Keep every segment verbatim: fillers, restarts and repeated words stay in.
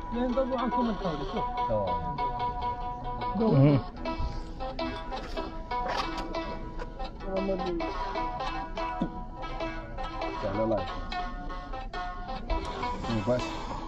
ينضبوا عنكم الحول شوف. اه. تعال لايك. بس.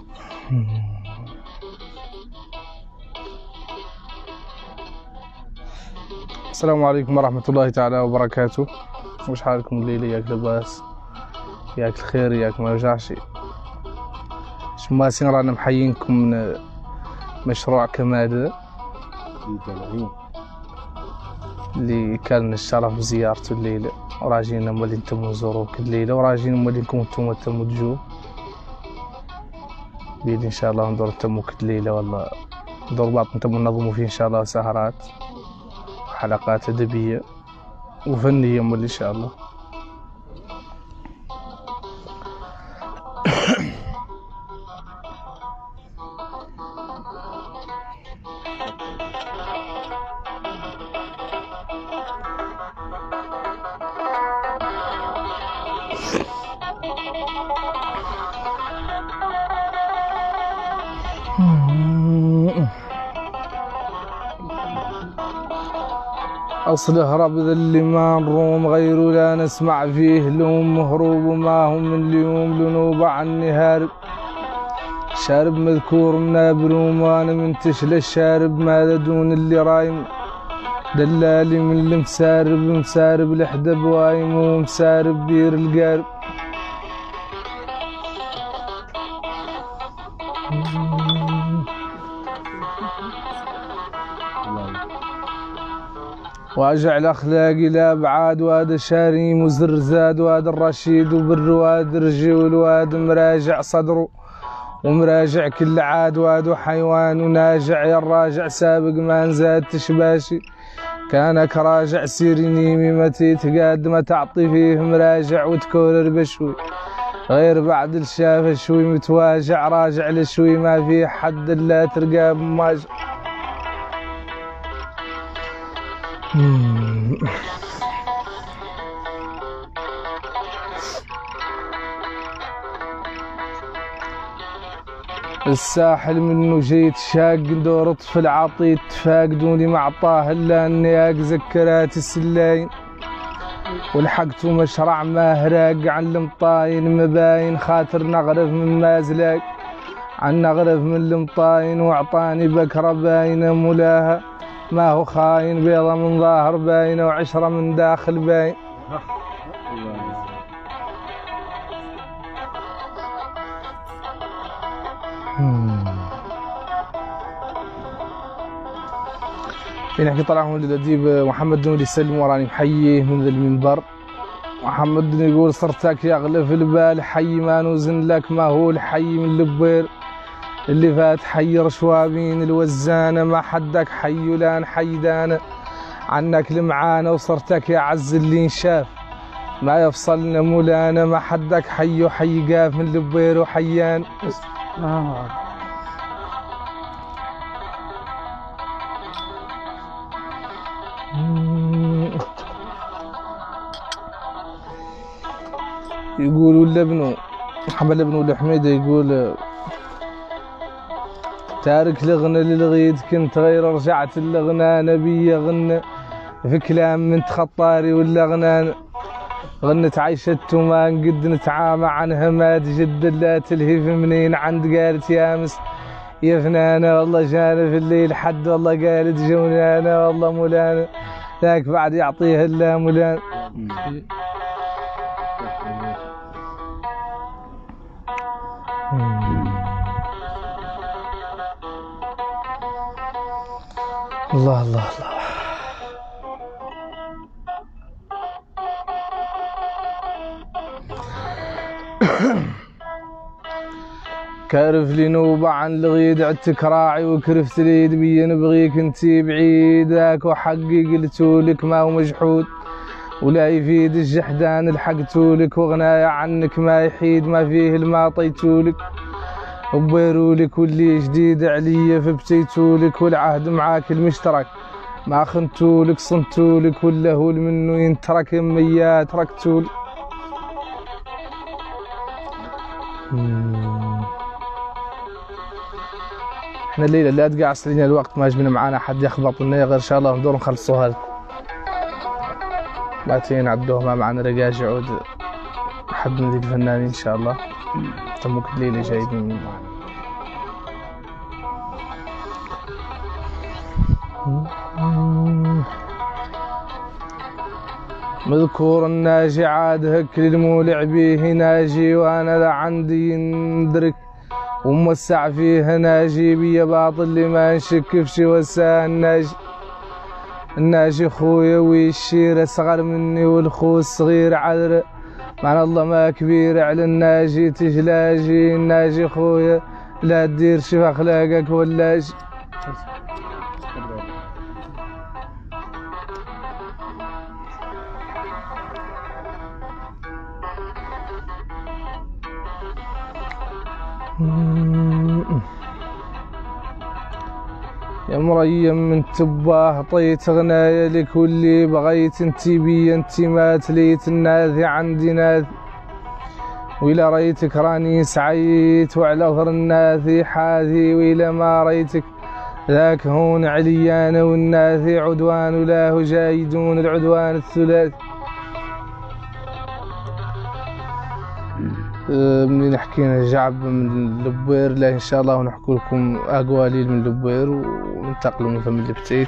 السلام عليكم ورحمة الله تعالى وبركاته. وش حالكم الليلة؟ ياك لاباس؟ ياك الخير؟ ياك ما رجعش؟ شماسين رانا محيينكم من مشروع كمال اللي كان الشرف بزيارته الليلة، وراجين مولين نتمو نزوروك الليلة، وراجين مولينكم نتوما تمو تجو بيد ان شاء الله. ندور نتموك الليلة ولا ندور بعض نتمو ننظموا فيه ان شاء الله سهرات حلقات أدبية وفنية مولي ان شاء الله. أصل هرب ذا اللي ما نروم غيره لا نسمع فيه لوم، مهروب وما هم من اليوم لنوب عني هارب، شارب مذكور من بروم وانا منتش للشارب، ماذا دون اللي رايم دلالي من اللي مسارب، مسارب لحدة بوايم ومسارب بير القارب. واجعل اخلاقي لابعاد، وهذا شاريم وزرزاد، وهذا الرشيد وبالرواد رجول، وهذا مراجع صدره ومراجع كل عاد، وهذا حيوان وناجع يا الراجع سابق ما نزاد تشباشي، كانك راجع سيري نيمي متى تقاد ما تعطي فيه مراجع وتكورر بشوي، غير بعد الشافه شوي متواجع راجع لشوي ما في حد الا ترقى بماجع. الساحل منه جيت شاق دور طفل عطيت فاقدوني معطاه الا اني اذكرات السلاين، ولحقت مشرع ما هراق عن المطاين مباين، خاطر نغرف من مازلاق عن نغرف من المطاين، واعطاني بكره باينه مولاها ما هو خاين، بيضة من ظاهر باينة وعشرة من داخل باين. في نحكي طلعهم للأديب محمد نور يسلم وراني محييه من ذا المنبر. محمد يقول صرتك يغلى في البال حي ما نوزن لك ما هو الحي من البير، اللي فات حي رشوابين الوزانة ما حدك حي لان حيدانة، عنك المعانة وصرتك يا عز اللي انشاف ما يفصلنا مولانا، ما حدك حي وحي قاف من لبير وحيان. آه. يقولوا لابنه محمد ابن الحميدة يقول تارك الغنى للغيد كنت غير رجعت الغنى نبي غنى في كلام من تخطاري ولا غنى غنت عيشت وما قد نتعامى عنها ما جد لا تلهي في منين عند قالت يامس يا فنانة والله جانا في الليل حد والله قالت جونانا والله مولانا ذاك بعد يعطيها الا مولانا. الله الله الله. كارف لي نوبة عن الغيد عدتك راعي وكرفت لي دبي نبغيك انتي بعيد، ذاك وحقي قلتولك ما هو مجحود ولا يفيد الجحدان الحقتولك، وغنايا عنك ما يحيد ما فيه الما طيتولك، وبيرولك واللي جديد عليا فبتيتولك، والعهد معاك المشترك ما خنتولك صنتولك، ولا هو منه ينترك يميا تركتولك. احنا الليله لا تقع سلينا الوقت ما جبنا معانا حد يخبط لنا غير ان شاء الله ندور نخلصوها لكم. ما تين عدوه ما معنا رجاج يعود حد من ذي الفنانين ان شاء الله. تموك الليله جايبين من معنا. مذكور الناجي عاد هك للمولع بيه ناجي وانا لا عندي ندرك وموسع فيه ناجي بيا باطل اللي ما نشك في شي وسع الناجي. الناجي خويا والشير اصغر مني والخو الصغير عذر معنى الله ما كبير على الناجي تجلاجي. الناجي خويا لا تدير شوف اخلاقك ولاجي. يا مريم من تباه طيت غنايا لك واللي بغيت انتي بي انتي ما تليت الناذي عندي ناذي وإلا ريتك راني سعيت وعلى ظهر الناذي حاذي وإلا ما ريتك ذاك هون عليانا والناذي عدوان وله جايدون العدوان الثلاثي. منين حكينا جعب من لبوير لا ان شاء الله ونحكي لكم اقواليل من لبوير وننتقلوا من فم البتيت.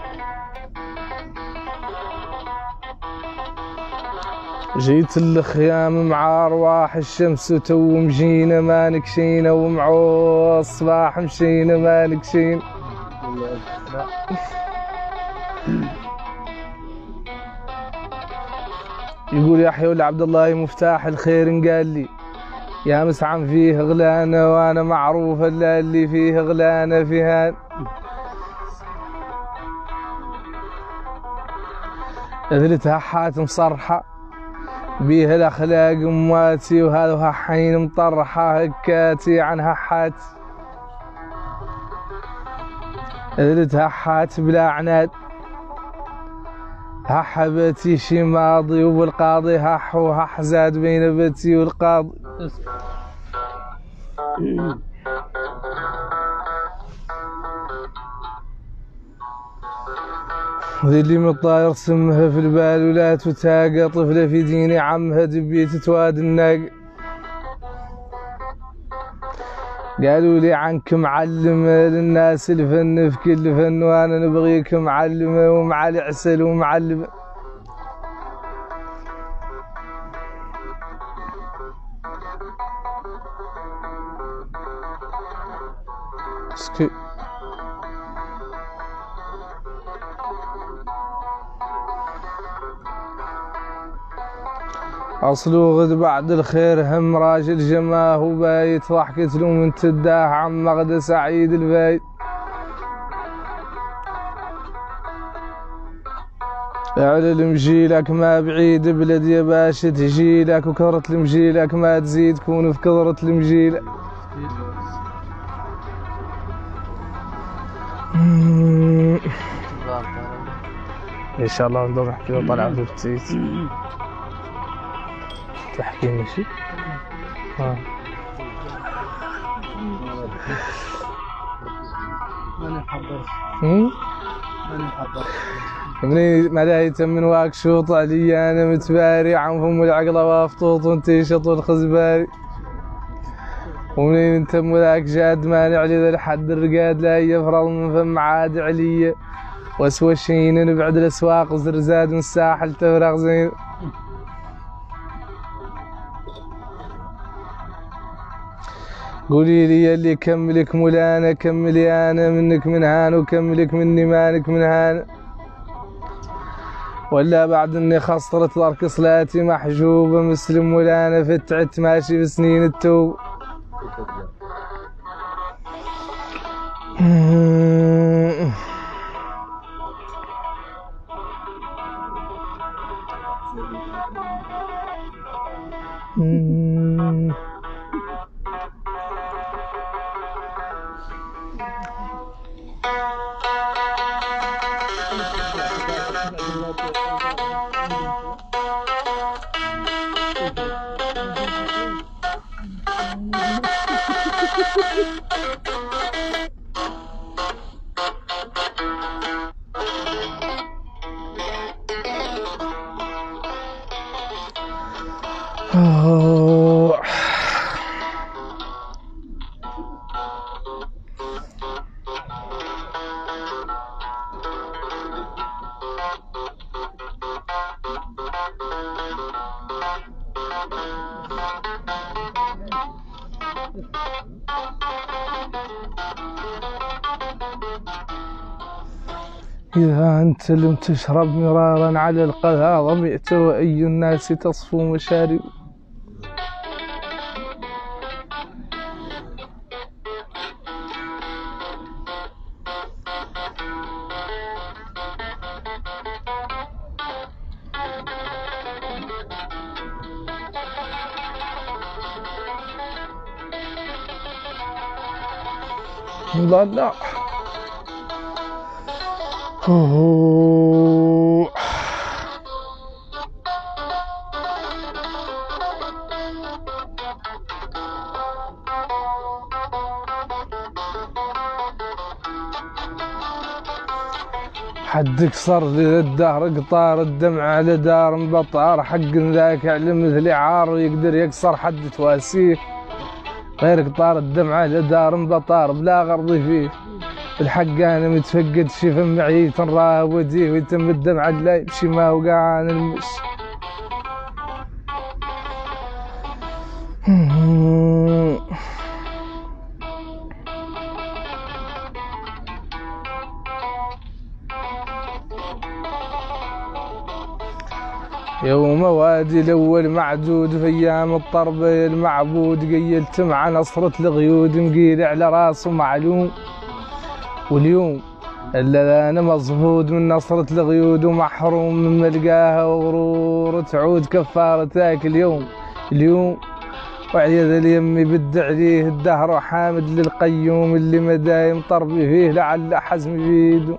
جيت الخيام مع ارواح الشمس وتو مجينا ما نكشينا ومعو الصباح مشينا ما نكشينا. يقول يحيى ولا عبد الله مفتاح الخير قال لي يا مسعم فيه غلانه وانا معروف الا اللي فيه غلانه فيها. اذلتها حات مصرحه بيها الاخلاق امواتي وهذا حين مطرحه هكاتي عنها حات. اذلتها حات بلا عناد هح بتي شي ماضي وبالقاضي هح وهح زاد بين بتي والقاضي. ذي اللي مطاير سمها في البال ولا تتاقى طفلة في دين عمها دبي تتواد الناقة. قالوا لي عنك معلمة للناس الفن في كل فن وانا نبغيك معلمة ومع العسل ومعلمة. اسكي اصلو غد بعد الخير هم راجل جماه وبايت ضحكت له من تداه عم غدا سعيد البايت. على المجيلك ما بعيد بلد يا باشا تجيلك وكثرة المجيلك ما تزيد كون في كثرة المجيلك. ان شاء الله ندور نحكي له طلعت بتيت. تحكيني شيء؟ ها ماني محضر. ماني محضر. منين ملايت من واك شوط علي انا متباري عن فم العقله وافطوط وانتي شط الخزباري. ومنين انت مولاك جاد مانع علي ذا الحد الرقاد لا يفرض من فم عاد عليا واسوى الشين نبعد الاسواق زرزاد من الساحل تفرغ زين. قولي لي اللي كملك مولانا كملي انا منك من هان وكملك مني مانك من هان. ولا بعد اني خسرت ضرك صلاتي محجوبه مسلم مولانا فتعت ماشي بسنين التوب. إذا أنت لم تشرب مرارا على القذى ظمئت وأي الناس تصفو مشارب. لا لا أوه. حدك صار للدهر قطار الدمع على دار مبطار حق ذاك على مثل عار يقدر يكسر حد تواسيه غير قطار الدمع على دار مبطار بلا غرضي فيه الحق انا متفقد شي فم معي راه وديه ويتم الدمع لا يمشي ما وقع عن المش. يوم وادي الاول معدود في ايام الطرب المعبود قيلت مع نصرة الغيود مقيل على راسه معلوم واليوم الا انا مصفود من نصرة الغيود ومحروم من ملقاها وغرور تعود كفارة ذاك اليوم اليوم وعياذ اليمي بد عليه الدهر وحامد للقيوم اللي مدايم طربي فيه لعل حزم بيده.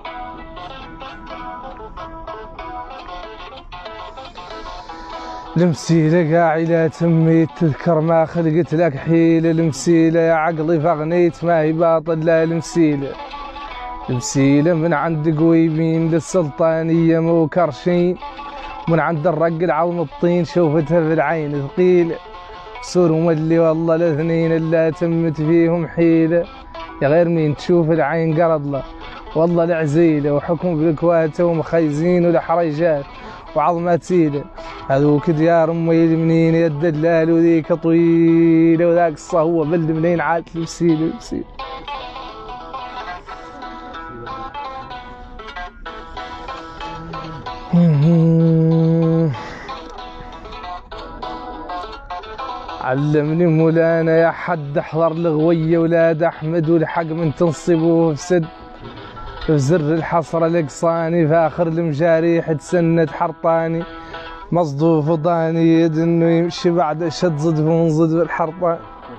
المسيلة قاعي لا تميت تذكر ما خلقت لك حيلة المسيلة يا عقلي فغنيت ما هي باطل لا المسيلة المسيلة من عند قويبين للسلطانية مو كرشين من عند الرق العظم الطين شوفتها في العين ثقيلة سور مولي والله الاثنين اللي تمت فيهم حيلة يا غير مين تشوف العين قرضله والله العزيلة وحكم بالكواته ومخيزين والحريجات وعظمات سيدة هذوك ديار امي منين يا الدلال وذيك طويلة وذاك الصهوة بلد منين عاد المسيلة المسيلة. علمني مولانا يا حد احضر لغوية ولاد احمد والحق من تنصبوه في سد في زر الحصر الاقصاني في اخر المجاريح تسند حرطاني مصدوف ضاني يد انه يمشي بعد شد صدف ونصد بالحرطان.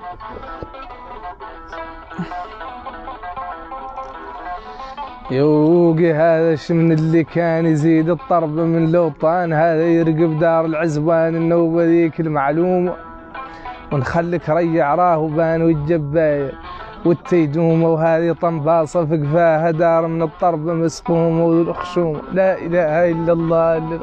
يوقي هذا شمن اللي كان يزيد الطرب من لوطان هذا يرقب دار العزبان النوبة ذيك المعلومة ونخلك ريع راه بان والجباية والتيدومة وهذه طنباصة في قفاها دار من الطرب مسقومة والخشومة لا إله إلا الله إلا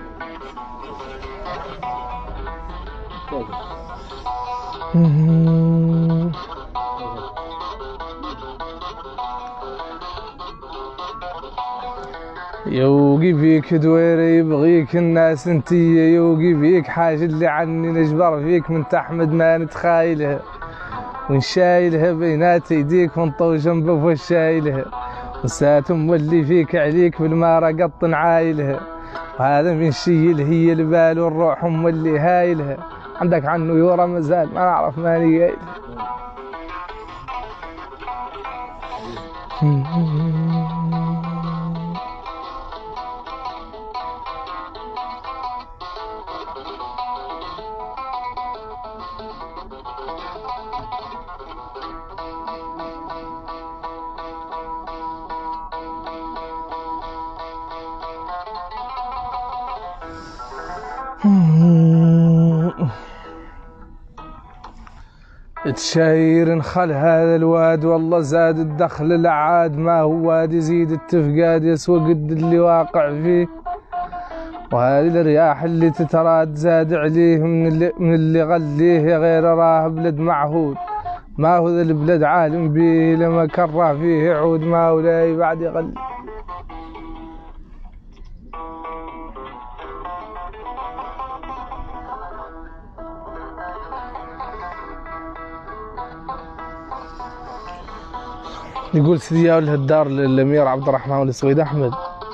يوقي فيك دويري يبغيك الناس انتي يوقي فيك حاجة اللي عني نجبر فيك من تحمد ما نتخايلها ونشايلها بينات يديك ونطو جنبه وشايلها وساتم مولي فيك عليك بالمارة قط عايلها وهذا من شيل هي البال والروح مولي هايلها عندك عنه يورا مازال ما نعرف ماني قايل. تشاير نخل هذا الواد والله زاد الدخل العاد ما هو واد يزيد التفقاد يسوى قد اللي واقع فيه وهذه الرياح اللي تتراد زاد عليه من اللي, من اللي غليه غير راه بلد معهود ما هو ذا البلد عالم به لما كره فيه يعود ما ولاي بعد يغلي. يقول سيدي يا الهدار للامير عبد الرحمن والسويد احمد،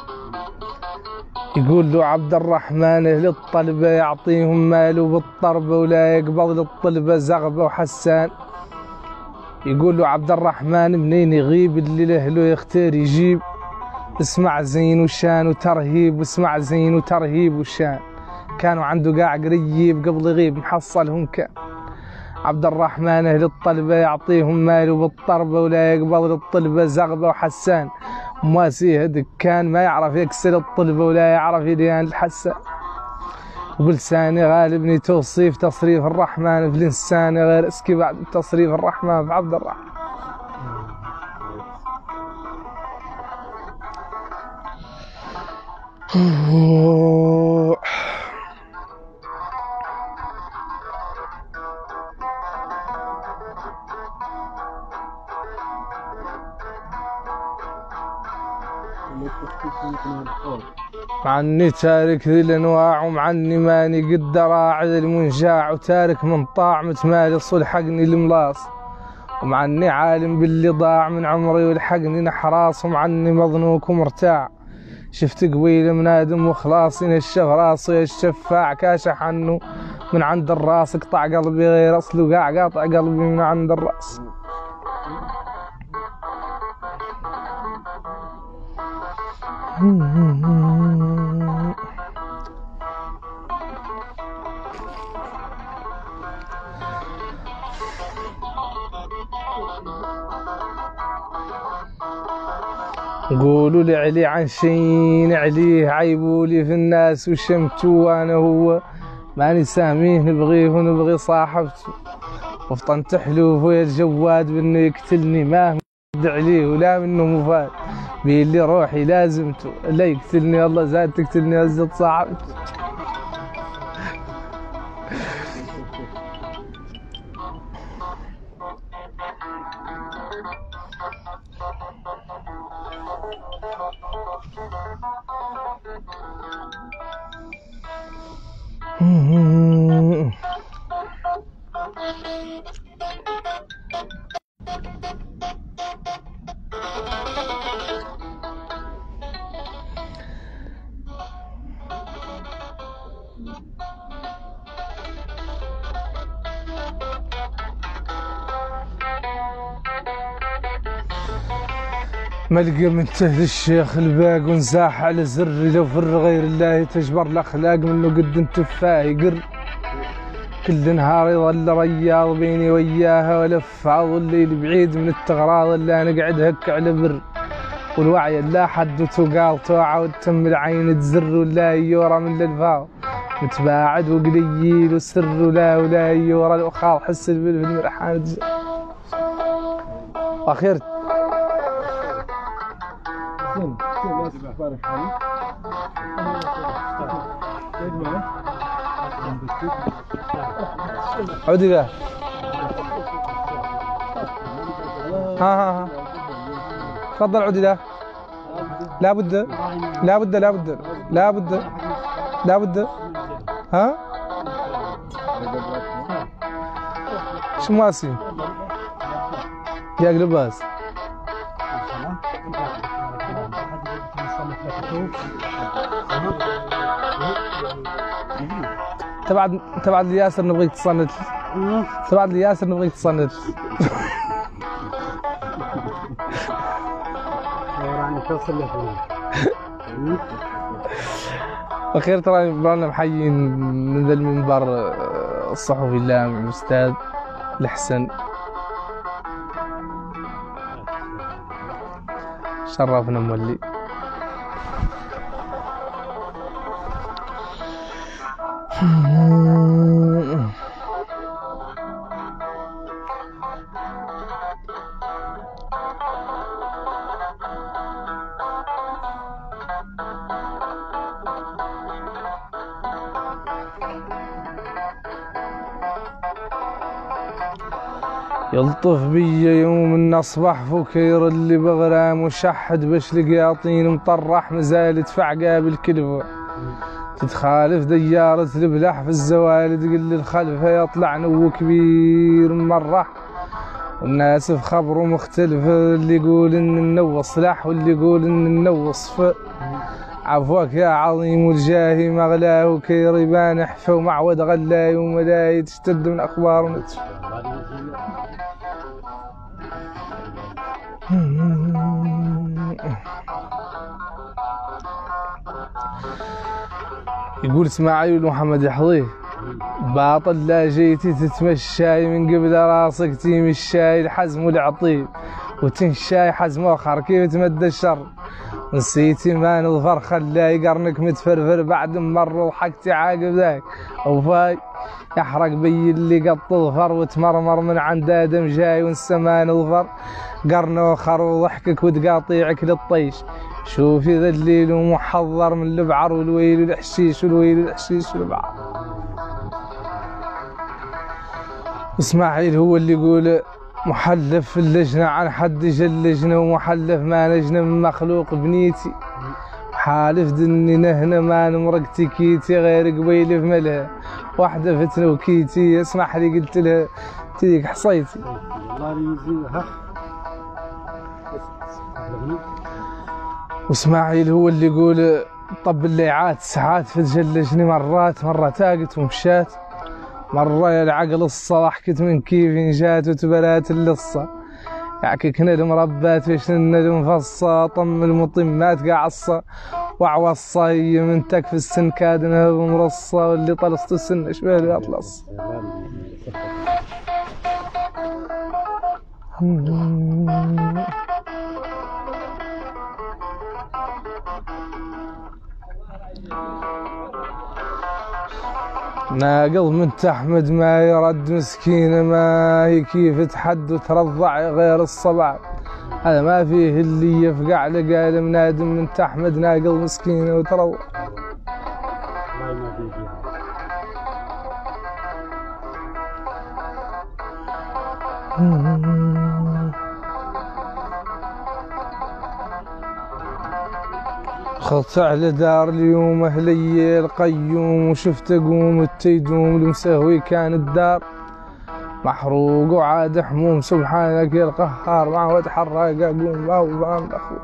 يقول له عبد الرحمن اهل الطلبه يعطيهم ماله بالطربه ولا يقبض للطلبه زغبه وحسان. يقول له عبد الرحمن منين يغيب اللي لاهله يختار يجيب، اسمع زين وشان وترهيب واسمع زين وترهيب وشان. كانوا عنده قاع قريب قبل يغيب محصلهم كان. عبد الرحمن اهل الطلبه يعطيهم ماله بالطربه ولا يقبض للطلبه زغبه وحسان. مواسيه دكان ما يعرف يكسر الطلبه ولا يعرف يديان الحسان. وبلساني غالبني توصيف تصريف الرحمن في الانسان غير اسكي بعد تصريف الرحمن في عبد الرحمن. معني تارك ذي الانواع ومعني ماني قد راعي المنجاع وتارك من طاع متمالي صلحقني الملاص. ومعني عالم باللي ضاع من عمري والحقني نحراس ومعني مظنوك ومرتاع. شفت قبيله منادم وخلاص ينشف راسي الشفاع كاشح عنه من عند الراس قطع قلبي غير اصله قاع قاطع قلبي من عند الراس. قولوا لي علي عن شين عليه عيبولي في الناس وشمتو وانا هو ماني ساميه نبغيه ونبغي صاحبته. وفطنت حلوف ويا الجواد بانه يقتلني ما مد عليه ولا منه مفاد بيه اللي روحي لازمته لا يقتلني الله زاد تقتلني ازت صاحبته. ملقى من تهل الشيخ الباق ونزاح على زري لو فر غير الله تجبر الاخلاق منه قد تفاه يقر. كل نهار يظل رياض بيني وياها ولف عض الليل بعيد من التغراض اللي نقعد هك على بر. والوعي لا حد تقال توعى وتم العين تزر ولا يورى من الالفاظ متباعد وقليل وسر ولا ولا يورى الاخر حس البل في المرحان تزر. اخير عودي ذا ها ها ها تفضل عودي ذا. لا بد لا بد لا بد لا بد لا بد ها شو ماسي يا قلباس تبعد تبعد لياسر نبغيك تصنت تبعد لياسر نبغيك تصنت. اخير ترى برانا محيين من ذا المنبر الصحفي اللامع الاستاذ الحسن شرفنا مولي. يلطف بيا يوم ان اصبح فكير اللي بغرام وشحد باش لقياطين مطرح مازال يدفع قابل كلفه. تتخالف ديارة البلح في الزوال تقل الخلفه يطلع نو كبير مرح والناس في خبره مختلف، اللي يقول ان النو صلاح واللي يقول ان النو صف. عفوك يا عظيم والجاهي مغلاه كيريبان حفا ومعود غلاي وملاي تشتد من اخبار ونتف. يقول اسماعيل محمد يحظيه باطل لا جيتي تتمشاي من قبل راسك تيم الشاي الحزم والعطيب وتنشاي حزم اخر كيف تمد الشر. نسيتي ما نظفر خلاي قرنك متفرفر بعد مر ضحكتي عاقب ذاك وفاي يحرق بي اللي قط ظفر وتمرمر من عند ادم جاي ونسى ما نظفر قرن اخر وضحكك وتقاطيعك للطيش. شوفي ذا الليل ومحضر من البعر والويل والحشيش والويل والحشيش والبعر. اسماعيل هو اللي يقول محلف في اللجنة عن حد جلجنا ومحلف ما نجنا من مخلوق بنيتي حالف دني نهنا ما نمرقتي كيتي غير قبيل في ملها واحدة فتنة وكيتي. اسمح لي قلت لها تيك حصيتي. واسماعيل هو اللي يقول طب الليعات ساعات فتجلجني مرات مرة تاقت ومشات مرة يا العقل الصة ضحكت من كيف جات وتبلات اللصة يعككنا المربات وشنا المفصة طم المطمات قاعصة وعوصة هي من تكفي السن كادنها بمرصة واللي طلصت السن اشبه لي اطلص. ناقض من تحمد ما يرد مسكينة ما هي كيف تحد وترضع غير الصبع. هذا ما فيه اللي يفقع لقال منادم من تحمد ناقض مسكينة وترضع. خضت على دار اليوم اهلي القيوم وشفت اقوم التيدوم المسهوي كان الدار محروق وعاد حموم سبحانك يا القهار ما هو تحرق اقوم ما هو فاهم اخوه.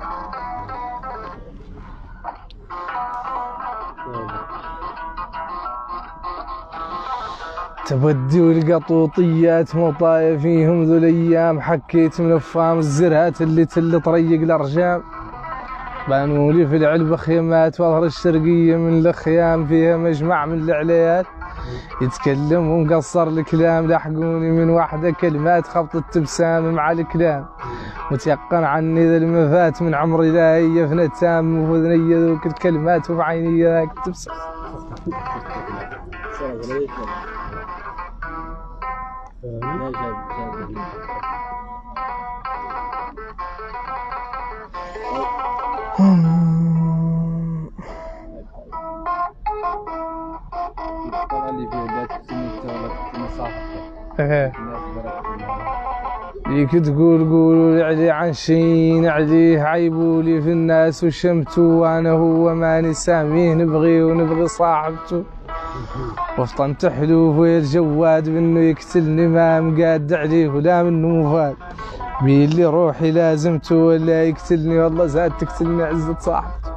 تبدي والقطوطيات مطايا فيهم ذو الايام حكيت من افهام الزرهات اللي تل طريق الارجام بانوا لي في العلبة خيمات واظهر الشرقية من الخيام فيها مجمع من العليات يتكلم ومقصر الكلام لحقوني من واحدة كلمات خبط التبسام مع الكلام متيقن عني ذا المفات من عمري لا هي في نتام وذني ذوك الكلمات وفي عيني ذاك التبسام. ليك تقول قولوا علي عن شي نعليه عيبولي في الناس وشمتو وانا هو ماني ساميه نبغي ونبغي صاحبته وفطنت حلوف ويا الجواد بانه يقتلني ما مقاد عليه ولا منه مفاد بيلي روحي لازمته ولا يقتلني والله زاد تقتلني عزة صاحبته.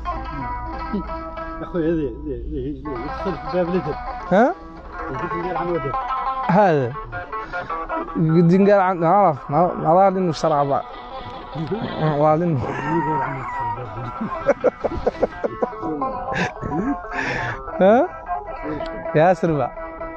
اخوي هذه يدخل في باب الادب. ها؟ يدخل عن ودب. هذا قد ينقال عن نعرف نظر انه شرع بعض. والله انه ها؟ يا سربع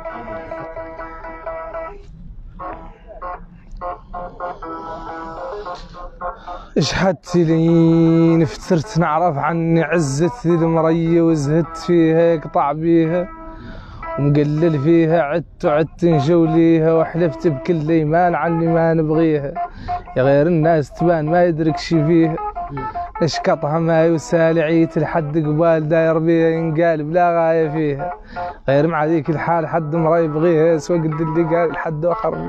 اشحدتي لي نفترت نعرف عني عزت ذي المرية وزهدت فيها قطع بيها ومقلل فيها عدت وعدت نجوليها وحلفت بكل ايمان عني ما نبغيها يا غير الناس تبان ما يدرك شي فيها اشكطها ما يسال عيت لحد قبال داير بيها ينقال بلا غاية فيها غير مع ذيك الحال حد مرا يبغيها سوى قد اللي قال لحد اخر.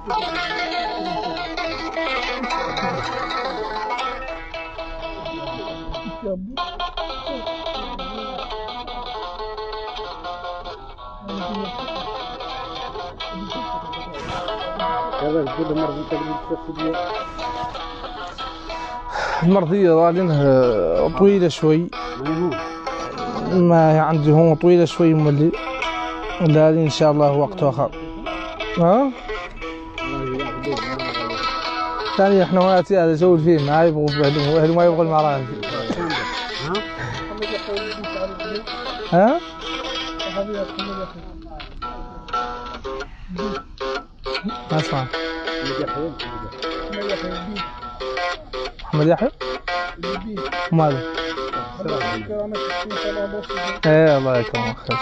هذا كل مرة تقريبا المرضية ظالينها طويلة شوي، ما هي عندي هون طويلة شوي مولي، لكن إن شاء الله وقت آخر. ها؟ ثاني احنا وقت هذا نسولف فيه ما يبغوا بهدوم، أهله ما يبغوا المراهق. ها؟ ما اسمع. محمد يحيى؟ ماله؟ ايه الله يكرمك خير.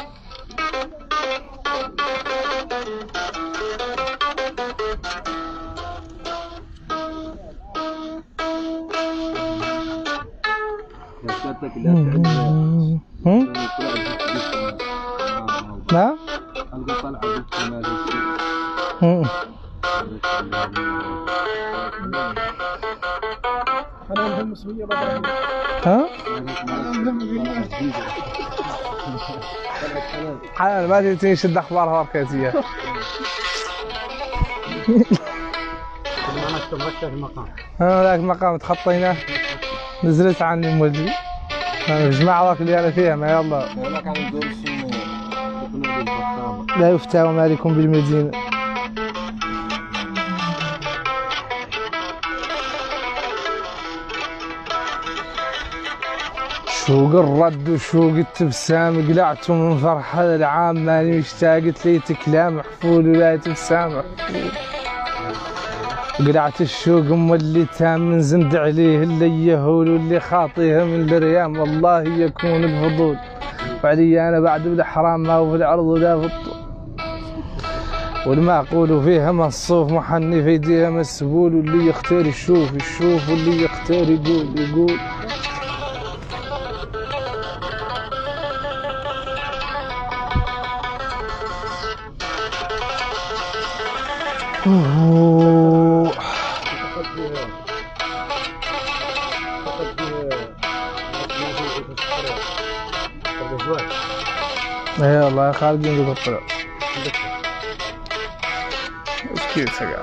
نعم؟ أنا مهم مسؤولية بقى. ها؟ حلال ما تبي تشد أخبارها وركاتية. ها ذاك المقام تخطيناه نزلت عني مولي. أنا جماعة ذاك اللي أنا فيها ما يلا. لا يفتى وما لكم بالمدينة. شوق الرد وشوق التبسام قلعت من فرحة العام ماني مشتاقت ليتك لا محفول ولا تبسام محفول. قلعت الشوق ام اللي تام من زند عليه اللي يهول واللي خاطيها من الريام والله يكون الفضول. وعلي انا بعد بالاحرام ما هو في العرض ولا في الطول. والمعقول فيها مصوف محني في يديها مسبول واللي يختار يشوف يشوف واللي يختار يقول يقول. اوه ايه والله خارجين ذوق الطلع. ايش كيف سقع؟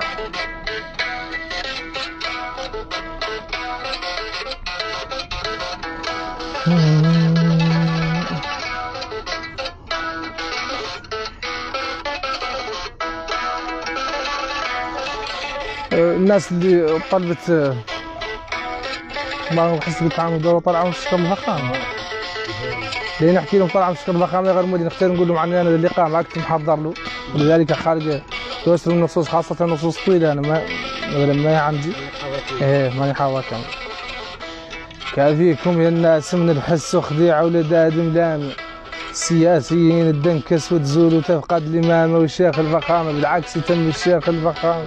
الناس اللي طلبت ما هو حس بالتعامل دول طلعوا من شكل الفخامة. ليه نحكي لهم طلعوا من شكل الفخامة غير مودي نختار نقول لهم عني أنا اللقاء ما كنت محضر له ولذلك خارج يوصل النصوص خاصة النصوص طويلة أنا ما ما عندي إيه ماني حاضر كمان. كافيكم يا الناس من الحس وخديعة ولد آدم لامع. السياسيين الدنكس وتزول وتفقد الإمامة والشيخ الفخامة بالعكس يتم الشيخ الفخامة.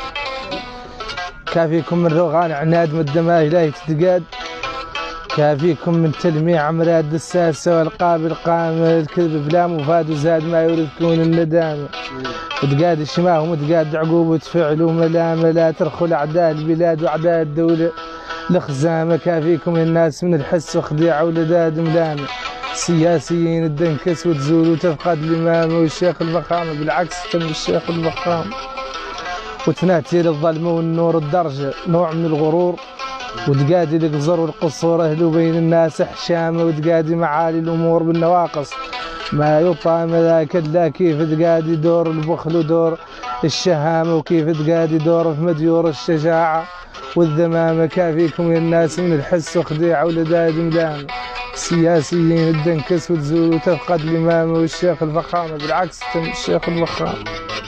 كافيكم من روغان عناد من الدماء لا تتقاد. كافيكم من تلميع مراد الساسة والقاب القامة الكذب بلا مفاد وزاد ما يورثكون الندامة. وتقاد الشماه ومتقاد عقوب وتفعل وملامة لا ترخل أعداء البلاد وأعداء الدولة الخزامة. كافيكم الناس من الحس وخديعة ولداد ملامة. السياسيين الدنكس وتزول وتفقد الإمامة والشيخ الفخامة بالعكس تم الشيخ الفخامة. وتناتي للظلمة والنور الدرجة نوع من الغرور. وتقادي القصر والقصور أهله بين الناس حشامة. وتقادي معالي الأمور بالنواقص ما يطام ذاك لا كيف تقادي دور البخل ودور الشهامة وكيف تقادي دور في مديور الشجاعة والذمامة. كافيكم يا الناس من الحس وخديعة ولداد ملامة. السياسيين الدنكس وتزول وتفقد الإمامة والشيخ الفخامة بالعكس تم الشيخ الفخامة.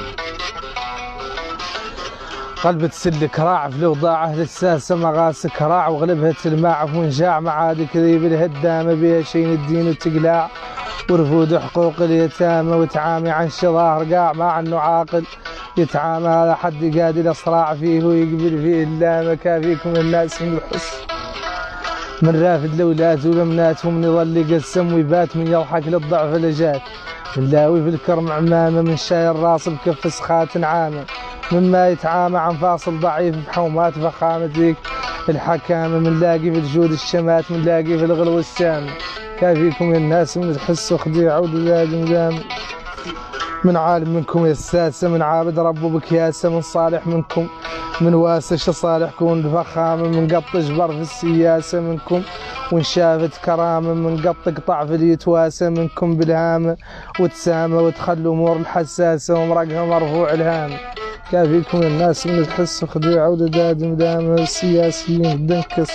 قلبة سل كراع في الوضاع أهل الساسة مغاس كراع وغلبها تلماع في منجاع معاد كذيب الهدامة بها شين الدين وتقلاع. ورفود حقوق اليتامى وتعامي عن شظاهر قاع ما عنه عاقل يتعامى على حد قادر الأصراع فيه ويقبل فيه اللامة. كافيكم الناس من الحس من رافد لولات ولمنات ومن يظل قسم ويبات من يضحك للضعف لجات. من لاوي في الكرم عمامة من شاي الراس بكف سخات عامة. مما يتعامى عن فاصل ضعيف بحومات فخامة ذيك الحكامة، من لاقي في الجود الشمات، من لاقي في الغلو السام. كافيكم يا الناس من تحسوا خديعة ودجاج مدام. من عالم منكم يا الساسة، من عابد ربه بكياسة، من صالح منكم من واسش صالح كون بفخامة، من قط جبر في السياسة منكم، وان شافت كرامة من قط قطع في اليتواسة منكم بالهامة وتسامة، وتخلوا امور الحساسة ومرقها مرفوع الهامة. كافيكم الناس من تحسوا خديعة ودجاج مدام. السياسيين الدنكس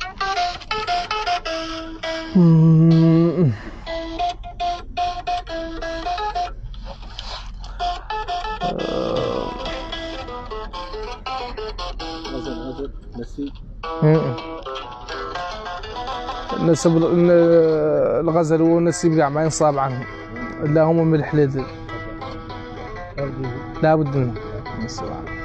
نسيب نسب الغزل والنسيب كاع ما ينصاب عنهم الا هم من الحليل، لا بد منه ينصاب عنهم.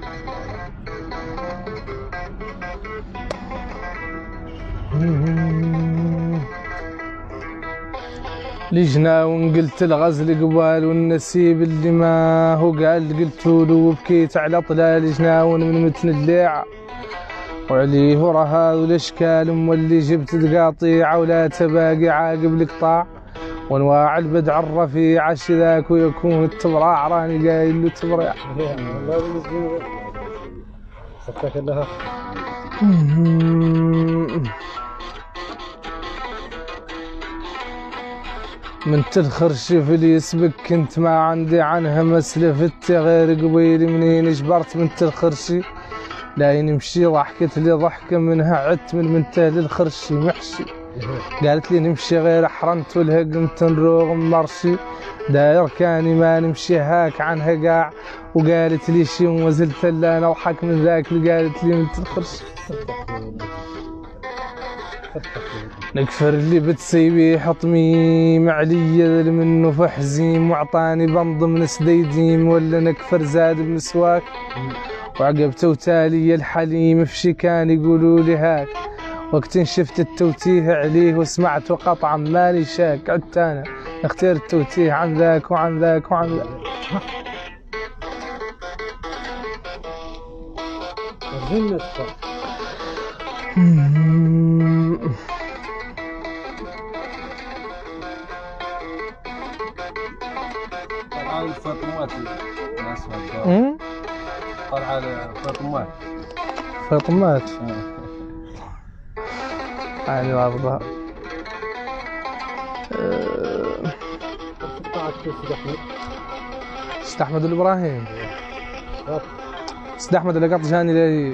لجنا ونقلت الغزل قبال والنسيب اللي ما هو قال قلتوا له وبكيت على طلال جناون من متن الليعة، وعليه ورهاد والاشكال مولي جبت تقاطيع ولا تباقي عاقب القطاع، وانواع البدع الرفيع ذاك ويكون التبراع راني قايل له تبرع. صفك لها من تلخرشف اللي يسبك كنت ما عندي عنها مسلفت غير قبيل منين جبرت من تلخرشي لا نمشي. ضحكت لي ضحكة منها عدت من منته للخرشي محشي، قالت لي نمشي غير حرمت ولها قمت نروغ مرشي، داير كاني ما نمشي هاك عنها قاع، وقالت لي شي وزلت لا نضحك من ذاك اللي قالت لي من تلخرشي. نكفر اللي بتسيبي حطمي معلية منه فحزيم، وعطاني بنض من سديديم، ولا نكفر زاد بمسواك وعقب توتالي الحليم في كان يقولوا لي هاك، وقت شفت التوتيه عليه وسمعته قطعا مالي شاك، عدت انا اختار التوتيه عن ذاك وعن ذاك وعن ذاك. طلع الفاطمات الناس طلع الفاطمات فاطمات يعني واضحة. سيد احمد الابراهيم، سيد احمد اللي قط جاني لي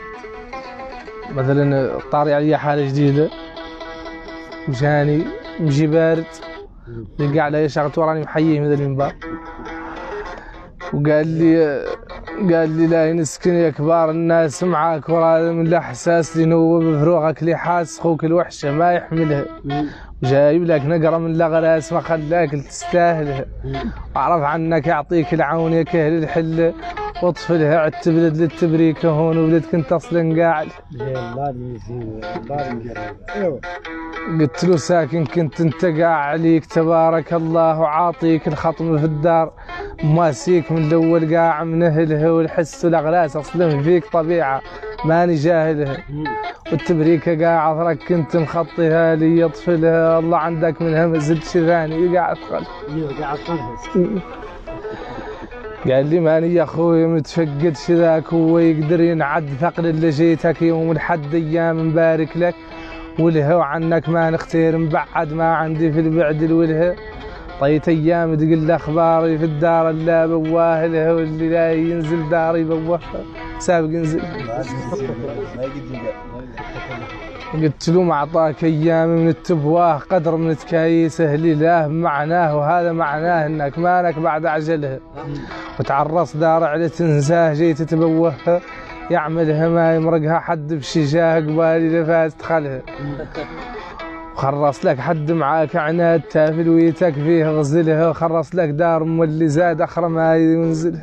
مثلا طاري علي حاله جديده وجاني مجي بارد لقى علي شغلت وراني محييه مثل المنبر، وقال لي قال لي لا ينسكن يا كبار الناس معاك ورا من الاحساس لنوب بفروغك اللي حاس خوك الوحشه ما يحملها، وجايب لك نقره من الاغراس ما خلاك تستاهلها، اعرف عنك يعطيك العون يا كهل الحله، واطفلها عدت بلد للتبريكه هون وبلدك انت اصلا قاعد. قلت له ساكن كنت انت قاع عليك تبارك الله وعاطيك الخطم في الدار، مواسيك من الاول قاع من اهلها، والحس والاغلاس اصلا فيك طبيعه ماني جاهلها، والتبريكه قاع عثرك كنت مخطيها لي اطفلها، الله عندك منها ما زدت شي ثاني قاع اثقل. قال لي ماني يا اخوي متفقد شذاك هو يقدر ينعد ثقل اللي جيتك يوم الحد ايام مبارك لك، ولها عنك ما نختير مبعد ما عندي في البعد الولها، طيت ايام تقل اخباري في الدار لا بواه لها، واللي لا ينزل داري بواه سابق ينزل. قلت له ما اعطاك ايام من التبواه قدر من تكايسه لله معناه، وهذا معناه انك مالك بعد عجلها، وتعرص دار على تنساه جيت تبوهها، يعملها ما يمرقها حد بشجاه قبالي لفاز تخلها، وخرص لك حد معاك عناد تافل ويتك فيه غزلها، وخرص لك دار مولي زاد اخر ما ينزلها.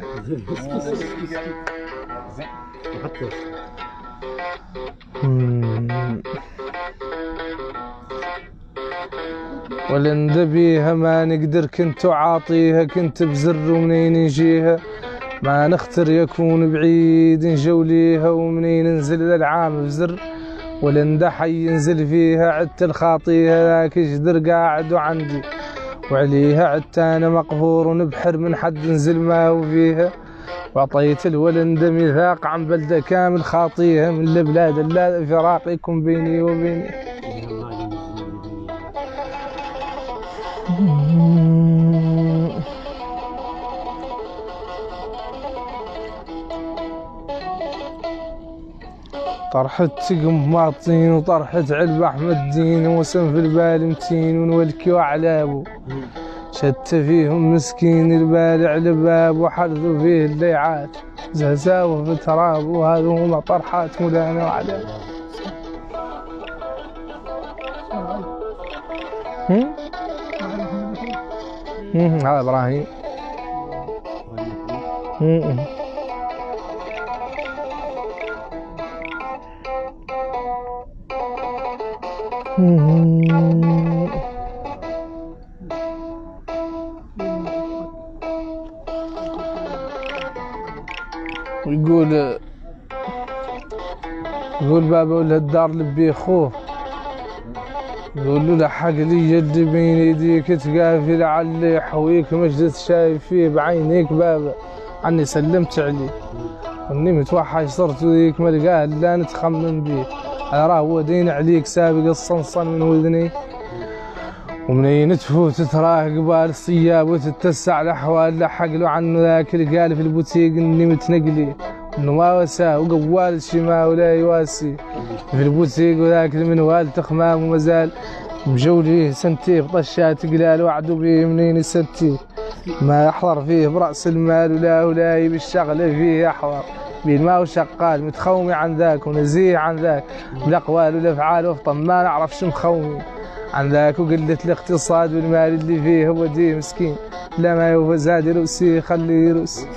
ولن ذبيها ما نقدر كنت عاطيها، كنت بزر ومنين يجيها ما نختر يكون بعيد نجوليها ومنين ننزل العام بزر ولا ندحي ينزل فيها عدت الخاطيها ذاك جدر قاعد وعندي وعليها عدت انا مقهور ونبحر من حد نزل ما هو فيها وعطيت الولد ميثاق عن بلده كامل خاطيها من البلاد لا فراق يكون بيني وبيني. طرحة تقم ماطين وطرحة علب احمد دين وسم في البال متين ونولكي وعلابو شت فيهم مسكين البال على باب وحرثوا فيه الليعات زهزاوه في تراب وهذا هما طرحات مولانا وعلاب. هذا ابراهيم. ويقول يقول بابا ولا الدار لبي خوف يقول له لحق لي يدي بين يديك تقافي لعلي يحويك مجلس شايف فيه بعينيك بابا عني سلمت عليه واني متوحش صرت ذيك ملقاه لا نتخمم بيه على راه هو دين عليك سابق الصنصن من وذني ومنين تفوت تراه قبال الصياب وتتسع الاحوال لحق له عنه ذاك اللي قال في البوتيق اني متنقلي انه ما وساه وقوال الشما ولا يواسي في البوتيق وذاك المنوال تخمام ومازال مجوليه سنتيه بطشات قلال وعدوا بيه منين يسنتيه ما يحضر فيه براس المال ولا ولاي بالشغله فيه يحضر بين ما هو شقال متخومي عن ذاك ونزيه عن ذاك بالاقوال والافعال وفطن ما نعرفش مخومي عن ذاك وقلة الاقتصاد والمال اللي فيه هو دي مسكين لا ما يوفى زاد يروسي خليه يروس.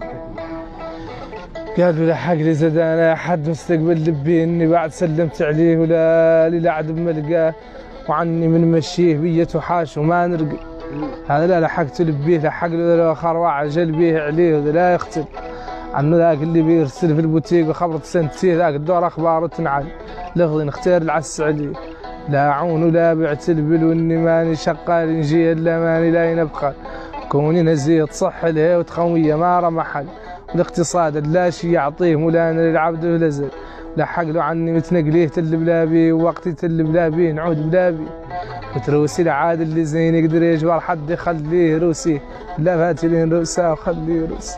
قال له لحق لي زاد انا حد مستقبل لبي اني بعد سلمت عليه ولا لي لعد ملقاه وعني من مشيه بيه وحاش وما نرقي هذا لا لحقت لبيه لحق له لو خروع عجل بيه عليه وذا لا يختل عنه ذاك اللي بيرسل في البوتيق وخبرت سنتيه ذاك الدور اخبار تنعل لغضي نختار العس عليه لا عون ولا بعت البل واني ماني شقال نجي الا ماني لا نبخل كوني نزيه تصح لها وتخويه ما رمحل الاقتصاد لا شي يعطيه مولانا للعبد ولزل لحق له عني متنقليه تل بلابي ووقتي تل بلابي نعود بلابي وتروسي العاد اللي زين يقدر يجبر حد يخليه روسي لا فاتي لين روساه وخليه روسي.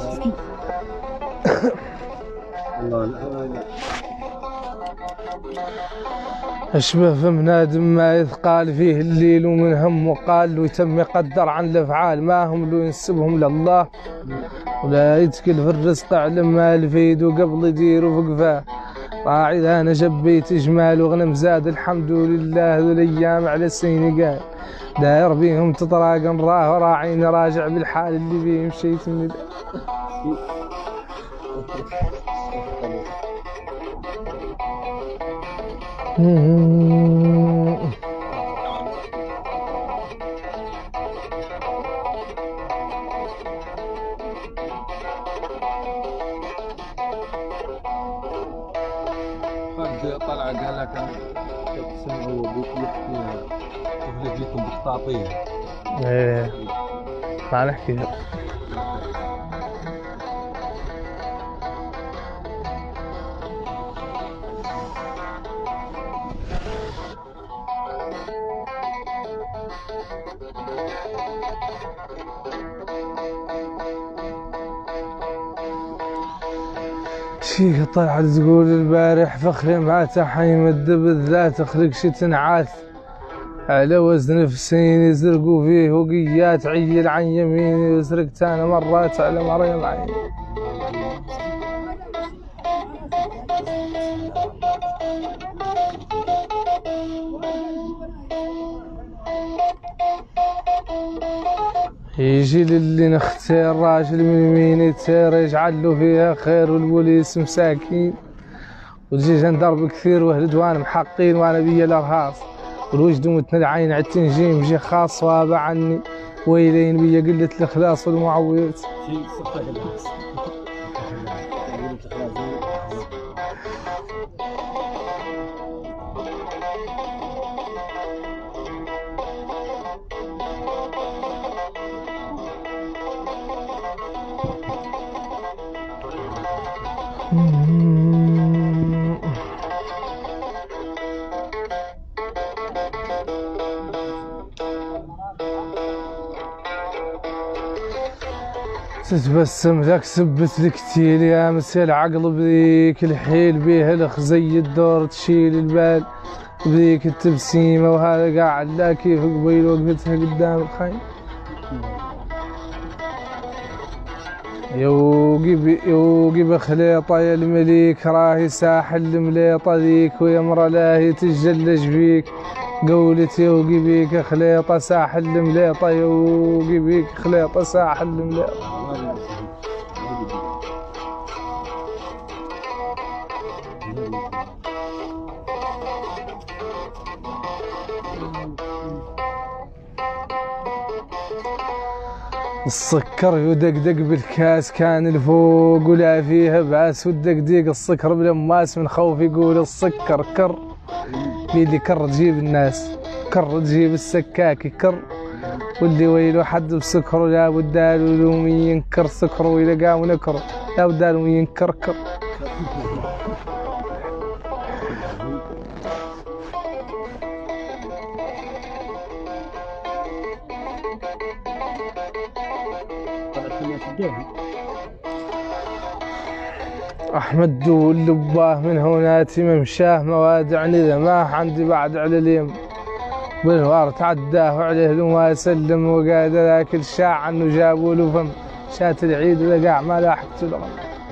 اشبه فم نادم ما يثقال فيه الليل ومن هم وقال ويتم يقدر عن الافعال ما هم لو ينسبهم لله ولا يتكل في الرزق علم ما الفيد وقبل يديروا في قفاه راعي اذا انا جبيت اجمال وغنم زاد الحمد لله ذو الايام على السنغال داير بيهم تطراقن راه راعيني راجع بالحال اللي فيه مشيت من طلع قال لك تسمعوا بيك يحكي وفي فيكم بالتعطيل. ايه ما نحكي شيخ طلعت تقول البارح فخري مع تحيم الدب الذات خلقش تنعاث على وزن فسين يزرقوا فيه وقيات عيل عن يميني وسرقت انا مرات على مريم عيني. يجي للي نختار راجل من يمين يتسير يجعل له فيها خير والبوليس مساكين والجي جندرب كثير وهالدوان محقين وانا بيا الارهاص والوجد متنا العين على التنجيم جي خاص وابا عني ويلين بيا قلة الإخلاص والمعوضات. شيء صفة الناس. تتبسم ذاك سبت الكتيل يا مسي العقل بذيك الحيل بيه الخزي الدور تشيل البال بذيك التبسيمة وهذا قاعد لا كيف قبيل وقفتها قدام الخيل. يوقي يوقي بخليطة يا المليك راهي ساحل المليطة ذيك ويمرة لاهي تجلج فيك قولت يوقي بيك خليطة ساحل المليطة يوقي بيك خليطة ساحل المليطة. السكر يدقدق بالكاس كان الفوق ولا فيها باس والدقديق السكر بالماس من خوف يقول السكر كر اللي كر تجيب الناس كر تجيب السكاك كر واللي ويلو حد بسكر لا بدال ولوم ينكر سكر ويلا قام نكر لا بدال ينكر كر. أحمد دول لباه من هوناتي ممشاه موادع ندى ما عندي بعد على اليم بالوار تعداه وعليه لما يسلم وقاد ذاك الشاع عنه جابوا له فم شات العيد ولا قاع ما لاحقت له.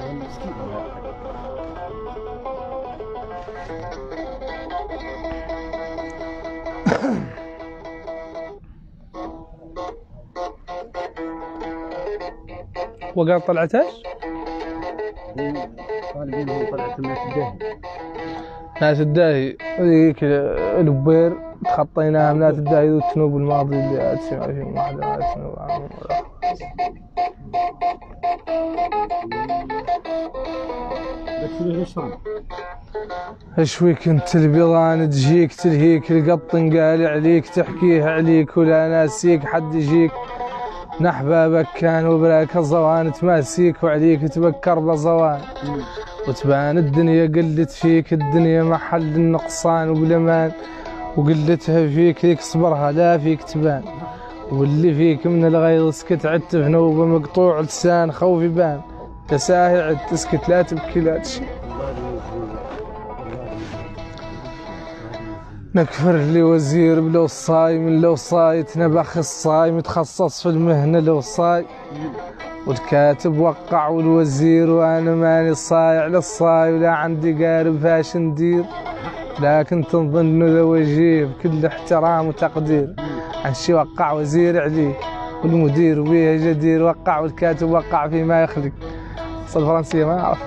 وقال طلعتاش؟ طالبين هو طلعت الناس الداهي. ناس الداهي هذيك البير تخطيناها من ناس الداهي والتنوب الماضي اللي ألفين وواحد تنوب عام اشويك انت البيضان تجيك تلهيك القطن قال عليك تحكيه عليك ولا ناسيك حد يجيك نحبابك كان وبلاك الزوان تماسيك وعليك تبكر بزوان وتبان الدنيا قلت فيك الدنيا محل النقصان وبلمان وقلتها فيك ذيك صبرها لا فيك تبان واللي فيك من الغيظ سكت عدت في نوبة مقطوع لسان خوف يبان تساهي عد تسكت لا تبكي لا تشي. نكفر لي وزير بلو الصايم لو صايت نبخ الصايم متخصص في المهنة لو صاي والكاتب وقع والوزير وانا ماني صايع للصاي ولا عندي قارب فاش ندير لكن تنظن لو اجيب كل احترام وتقدير عن شي وقع وزير عليه والمدير وبيه جدير وقع والكاتب وقع فيما يخلق. صل فرنسية ما اعرف.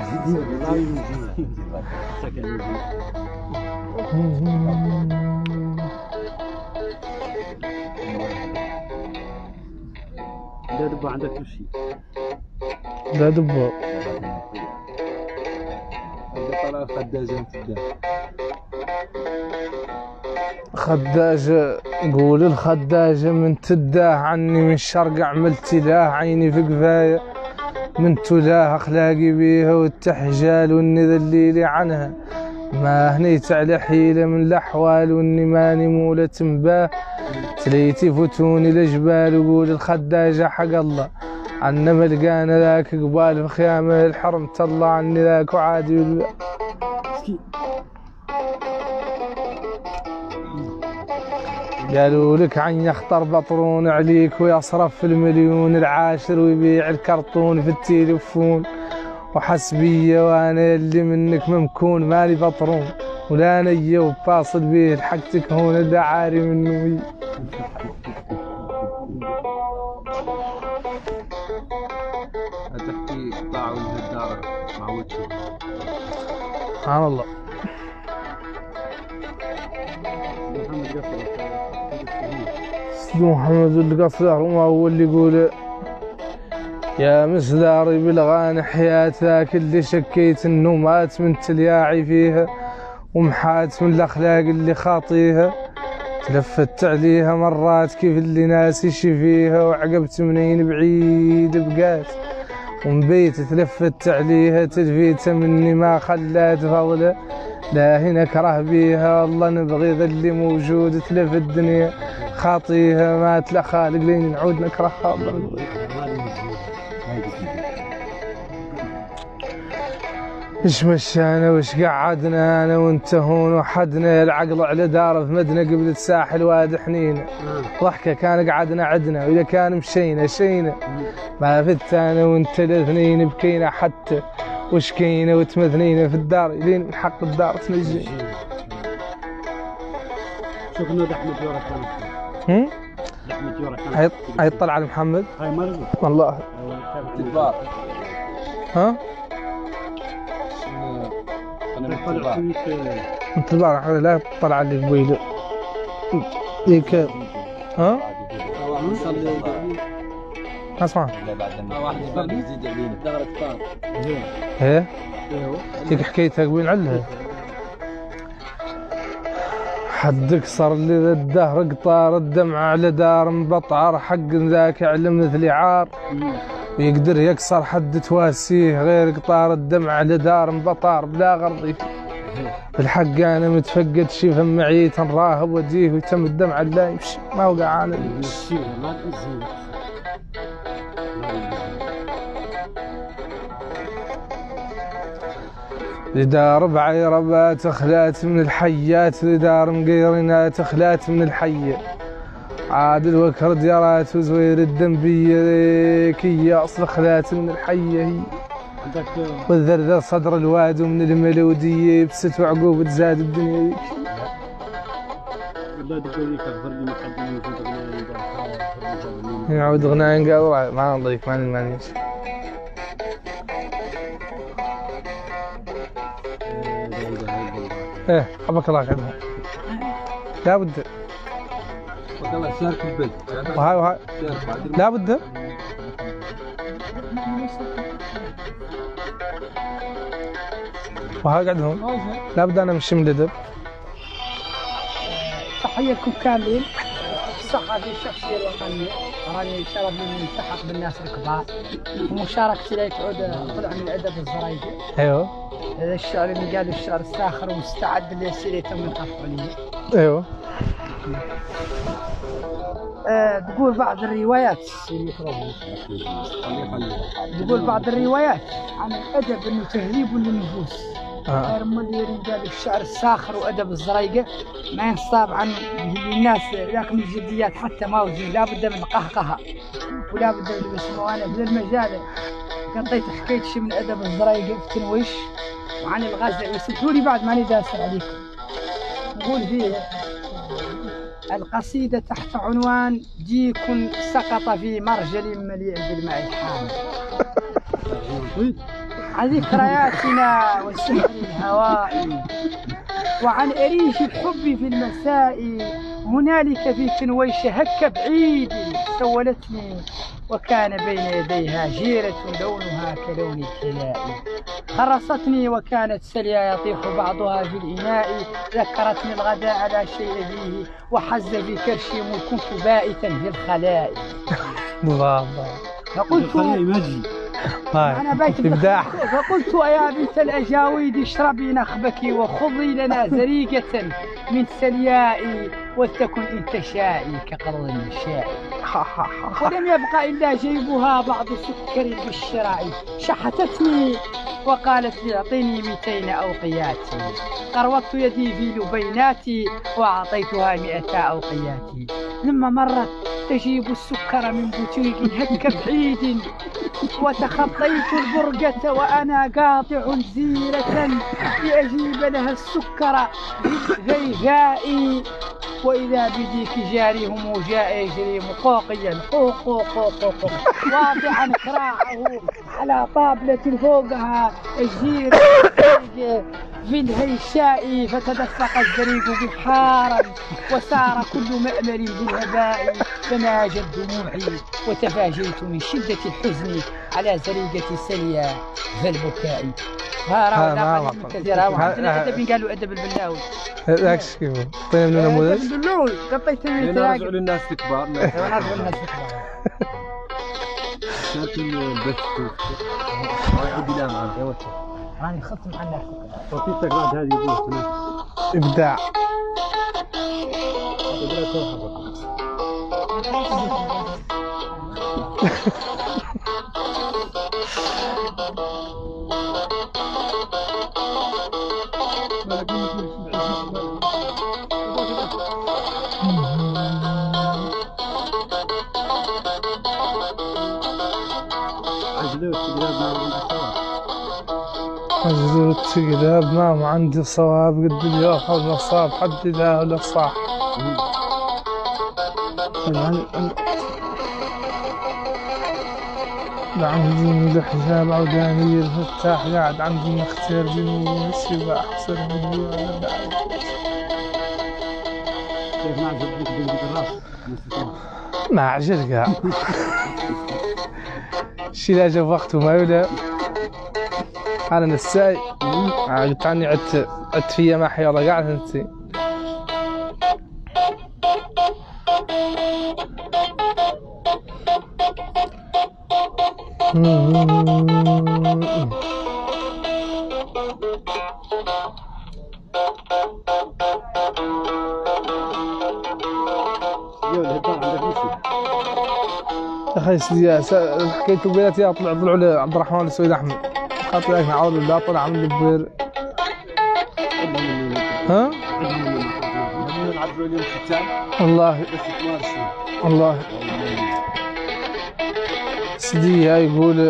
لا دبا عندك كل شيء. لا دبا. طلع خداجة تبدا. خداجة قول الخداجة من تداه عني من الشرق عملت له عيني في قفاية من تلاه اخلاقي بيها والتحجال والنذا الليلي عنها ما هنيت على حيلة من الأحوال وإني ماني مولة تنباه تليتي فتوني الجبال وقول الخداجة حق الله عنا ملقانا ذاك قبال في خيامه الحرم تطلع عني ذاك وعادي قالوا لك عن يخطر بطرون عليك ويصرف في المليون العاشر ويبيع الكرتون في التليفون وحسبية وانا اللي منك ممكون مالي بطرون ولا نية وفاصل بيه لحقتك هون الدعاري منه. تحكي قطاع الهدارة مع وجهه سبحان الله. قصد محمد القصر وما هو اللي يقول يا مسداري بالغان حياة ذاك اللي شكيت انه مات من تلياعي فيها ومحات من الاخلاق اللي خاطيها تلفت عليها مرات كيف اللي ناسي فيها وعقبت منين بعيد بقات ومبيت تلفت عليها تلفيت مني ما خلات فضله لا هنا كره بيها والله نبغي ذا اللي موجود تلف الدنيا خاطيها ما تلا خالق لين نعود نكرهها والله. ايش مشانا وش قعدنا انا وانت هون وحدنا العقل على دار في مدنة قبل الساحل واد حنينه ضحكه كان قعدنا عدنا واذا كان مشينا شينا ما فت انا وانت الاثنين بكينا حتى وشكينا وتمثنينا في الدار لين من حق الدار تنجي. شوف نود احمد يورا كان هم؟ احمد يورا كان هيطلع على محمد هاي ما لقوا والله تكبار. ها؟ انا من طلع تكبار. فيك انت البارح لا تطلع اللي قبيله ذيك ها؟ واحد يصلي اسمع لا بعد واحد يصلي يزيد علينا دغرة طار. ايه ايوه ذيك حكيتها قبيل علها حدك صار لي ذا الدهر قطار الدمع على دار مبطعر حق ذاك علم مثل عار ويقدر يكسر حد تواسيه غير قطار الدمع على دار مبطار بلا غرضي بالحق انا متفقد شي فم معي تنراهب وجيه ويتم الدمع لا يمشي ما وقع انا ما تنزل لدار بعيربات اخلات من الحيات لدار مقيرنات اخلات من الحيه عاد الوكر ديارات وزوير الدنبيه كي اصل خلات من الحيه هي عندك والذرذر صدر الواد ومن الملوديه بست وعقوب تزاد الدنيا والله تقول لي كفر لي مقدم من يعود غناين قال ما نضيف ما نمانيش ايه حبك الله يقعدها لا بد والله شارك البيت. وهاي وهاي شارك بعد لا بد وهاي قاعد هون لا بد انا مش ملدب تحياتكم كاملين الصحة الشخصية الوطنية راني شرف مني نلتحق بالناس الكبار ومشاركتي لي تعود طلع من الأدب الزرايدي ايوه هذا الشعر اللي قال الشعر الساخر ومستعد للأسئلة من علي ايوه أه تقول بعض الروايات تقول بعض الروايات عن الأدب أنه تهذيب للنفوس آه. غير ملي قال الشعر الساخر وأدب الزريقة ما ينصاب عن الناس لكن الجديات حتى ما وزين لا بد من قهقها ولا بد من اسمه أنا في المجال قطيت حكيت شي من أدب الزريقة في تنويش وعن الغزل وسدولي بعد ماني داسر عليكم نقول فيه القصيدة تحت عنوان ديك سقط في مرجل مليء بالماء الحامض عن ذكرياتنا والسحر الهوائي وعن أريج الحب في المساء هنالك في كنويش هك بعيد سولتني وكان بين يديها جيرة لونها كلون الكلاء خرصتني وكانت سليا يطيح بعضها في الإناء ذكرتني الغداء على شيء فيه وحز في كرشي كنت بائتا في الخلاء الله فقلت أنا بيت إبداع فقلت يا بنت الأجاويد اشربي نخبك وخذي لنا زريقة من سليائي ولتكن إن تشائي كقرض النشاء ولم يبقى إلا جيبها بعض سكر بالشراء شحتتني وقالت لي اعطيني مئتين أوقياتي قروضت يدي في لبيناتي وأعطيتها مئتا أوقياتي لما مرت تجيب السكر من بوتيق هك بعيد وتخطيت البرقة وأنا قاطع زيرة لأجيب لها السكر بالغيغاء وإذا بديك جاريهم جاء يجري مقوقيا قوق قوق قوق واضعا كراعه على طابلة فوقها الجير في الهيشاء، فتدفق الزريق بحارا وسار كل مأمل بالهباء، فناجت دموعي وتفاجئت من شدة الحزن على زريقة سليا فالبكاء. ها راه كثيرة وعندنا أدب قالوا أدب البلاوي. هذاك كيف طيب من النموذج؟ أدب البلاوي قطيت من نرجعوا للناس الكبار. نرجعوا للناس الكبار. لكن البث يعود الى معنا. راني خصم عنا وفي تقعد هذه يقول ابداع. عجلوا التقلاب ما عندي صواب قد اللي ياخذ نصاب حد ذا ولا صاح. عندي الحجاب عوداني الفتاح قاعد عندي مختار جنين السباح احسن مني ولا بعد. كيف ما عجبك بنت الراس؟ ما عجبك شي لا جاب وقته ما يولا. انا نساي قلت عني عدت عدت فيا ما حيلا قاعد انت. اخي سيدي حكيت بيناتي اطلع طلعوا لعبد الرحمن السويد احمد خاطر هيك نعاود لا طلع من الدبير. ها؟ نلعبوا اليوم ختام. والله والله سيدي يقول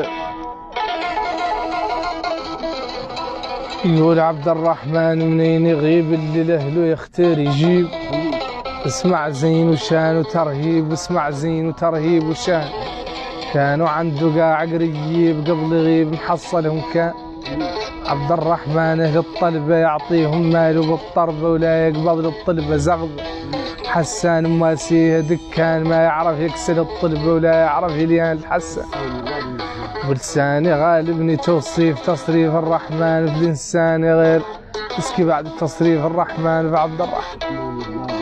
يقول عبد الرحمن منين يغيب اللي لاهله يختار يجيب. اسمع زين وشان وترهيب اسمع زين وترهيب وشان. كانوا عنده قاع قريب قبل يغيب محصلهم كان. عبد الرحمن اهل الطلبه يعطيهم ماله بالطربه ولا يقبض الطلبه زغبه. حسان ماسيه دكان ما يعرف يكسر الطلبه ولا يعرف يليان الحسان. بلساني غالبني توصيف تصريف الرحمن في الانسان غير اسكي بعد تصريف الرحمن في عبد الرحمن.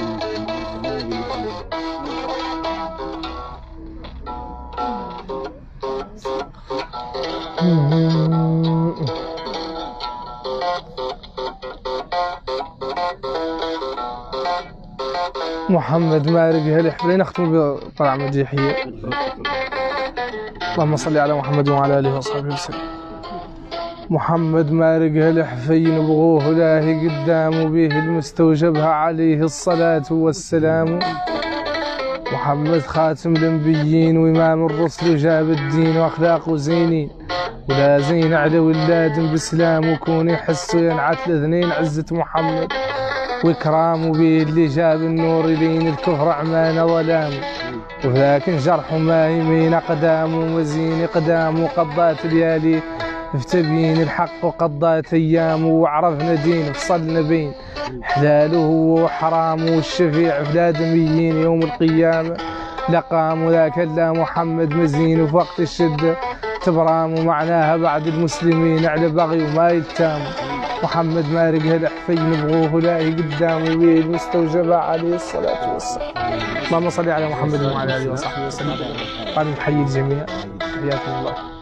محمد مارق هلح خلينا نختم بطلع مديحية. اللهم صل على محمد وعلى اله وصحبه وسلم. محمد مارق هلح فين بغوه لاهي قدام به المستوجبها عليه الصلاة والسلام. محمد خاتم الانبيين وامام الرسل جاب الدين واخلاقه زينين ولا زين على ولاد بسلام وكون يحسوا ينعت الاثنين عزة محمد واكرامه به اللي جاب النور لين الكفر عمان ظلام. ولكن جرح ما يمين اقدام وزين اقدام وقضات ليالي في تبيين الحق وقضات ايام وعرفنا دين فصلنا بين حلاله وحرامه والشفيع في الادميين يوم القيامه. لقام ذاك لا محمد مزين وفي وقت الشده تبرام ومعناها بعد المسلمين على بغي وما يلتام. محمد مارق هالحفين نبغوه لاهي قدامه به المستوجبة عليه الصلاة والسلام. اللهم صل على محمد وعلى اله وصحبه وسلم. قال نحيي الجميع حياكم الله.